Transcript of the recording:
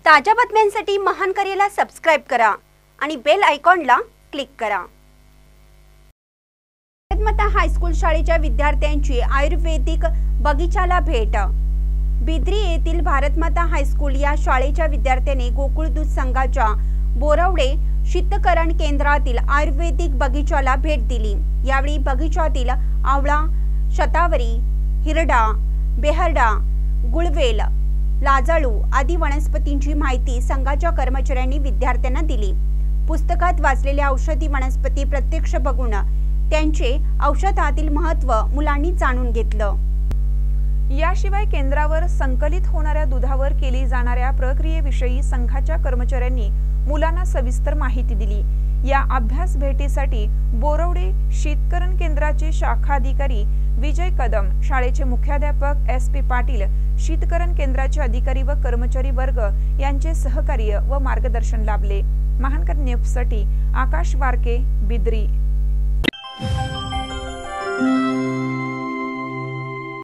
ताज्या बातम्यांसाठी महान करेला सबस्क्राइब करा आणि बेल आयकॉनला क्लिक करा। भारतमाता हायस्कूल शाळेच्या विद्यार्थ्यांची आयुर्वेदिक बगीचाला भेट। बिद्री येथील भारतमाता हायस्कूल या शाळेच्या विद्यार्थ्यांनी गोकुळ दूध संघाच्या बोरवडे शीतकरण केंद्रातील आयुर्वेदिक बगीचाला भेट दिली। यावेळी बगीचातील आवळा, शतावरी, हिरडा, बेहरडा, गुळवेल, लाजाळू आदी वनस्पतींची माहिती संघाच्या कर्मचाऱ्यांनी विद्यार्थ्यांना दिली। पुस्तकात वाचलेल्या औषधी वनस्पती प्रत्यक्ष बघून त्यांचे औषधातील महत्त्व मुलांनी जाणून घेतलं। याशिवाय केंद्रावर संकलित होणाऱ्या दुधावर केली जाणाऱ्या प्रक्रियेविषयी संघाच्या कर्मचाऱ्यांनी मुलांना सविस्तर माहिती दिली। या अभ्यास भेटीसाठी बोरवडे शीतकरण केंद्राचे शाखा अधिकारी विजय कदम, शाळेचे मुख्याध्यापक SP पाटील, शीतकरण केंद्राचे अधिकारी व कर्मचारी वर्ग यांचे सहकार्य व मार्गदर्शन लाभले। महानकर न्यूजसाठी आकाश वारके, बिद्री।